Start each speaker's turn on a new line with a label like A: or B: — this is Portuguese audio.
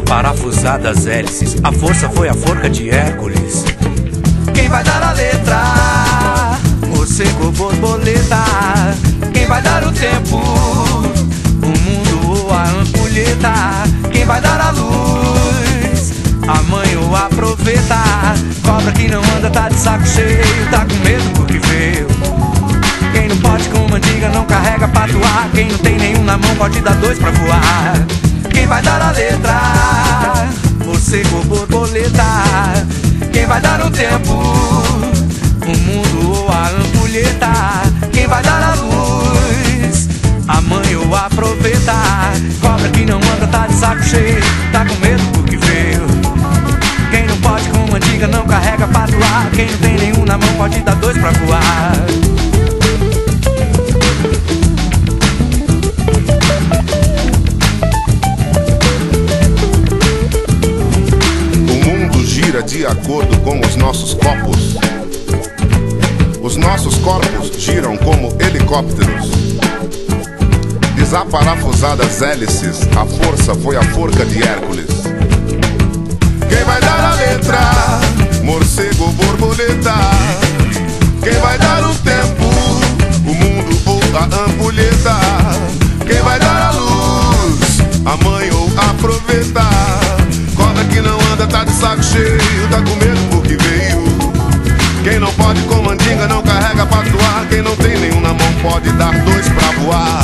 A: Desaparafusadas as hélices, a força foi a forca de Hércules. Quem vai dar a letra? Morcego ou borboleta? Quem vai dar o tempo? O mundo ou a ampulheta? Quem vai dar a luz? A mãe ou a proveta? Cobra que não anda tá de saco cheio, tá com medo porque veio. Quem não pode com mandiga não carrega pra atuar. Quem não tem nenhum na mão pode dar dois pra voar. Quem vai dar a letra? Morcego ou borboleta? Quem vai dar o tempo? O mundo ou a ampulheta? Quem vai dar a luz? A mãe ou a proveta? Cobra que não anda tá de saco cheio, tá com medo porque veio. Quem não pode com mandiga não carrega pra atuar. Quem não tem nenhum na mão pode dar dois pra voar.
B: De acordo com os nossos copos. Os nossos corpos giram como helicópteros. Desaparafusadas hélices, a força foi a forca de Hércules. Quem vai dar a letra? Morcego ou borboleta? Quem vai dar o tempo? O mundo ou a ampulheta? Quem vai dar a luz? A mãe ou a proveta? Cobra que não anda tá de saco cheio, tá com medo porque veio. Quem não pode com mandinga não carrega pra atuar. Quem não tem nenhum na mão pode dar dois pra voar.